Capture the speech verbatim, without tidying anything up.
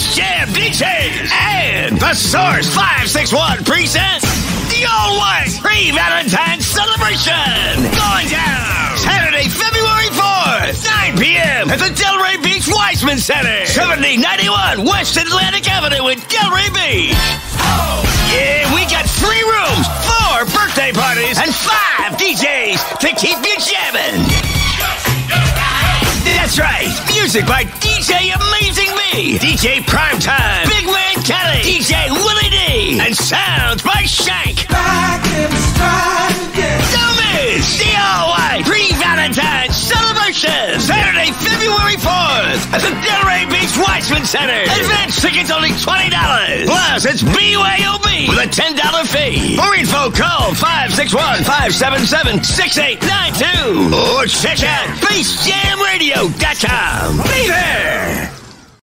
Jam D Js, and The Source five six one presents the all-white pre-Valentine's celebration. Going down Saturday, February fourth, nine p.m. at the Delray Beach Weissman Center, seventy ninety-one West Atlantic Avenue in Delray Beach. Oh, yeah, we got three rooms, four birthday parties, and five D Js to keep you jamming. That's right, music by D J Amazing Me, D J Primetime, Big Man Kelly, D J Willie D, and sounds by Shank. Back in stride again. Don't miss the all-white pre-Valentine's celebration, Saturday, February fourth, at the Delray Beach Weissman Center. Advance tickets only twenty dollars. Plus, it's B Y O B with a ten dollar fee. For info, call five six one, five seven seven, six eight nine two or check out bass jam radio dot com. Be there!